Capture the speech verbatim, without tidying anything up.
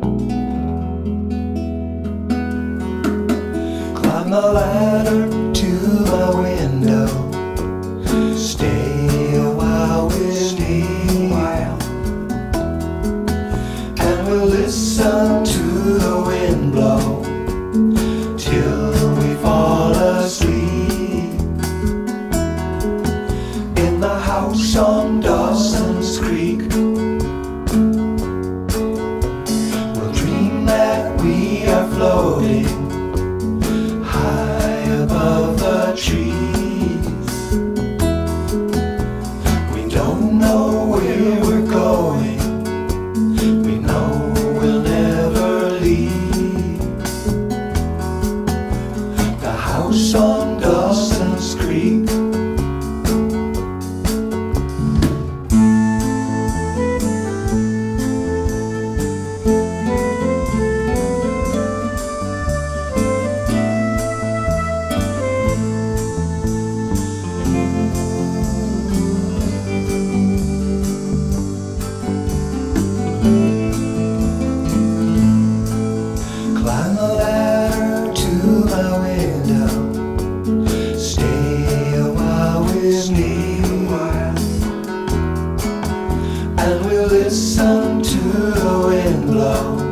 Climb the ladder to my window, stay a while with me, and we'll listen to the wind blow till we fall asleep in the house on Dawson's Creek. We'll dream that we are floating high above the trees. We don't know where we're going, we know we'll never leave the house on Dawson's Creek. Climb the ladder to my window, stay a while with me, and we'll listen to the wind blow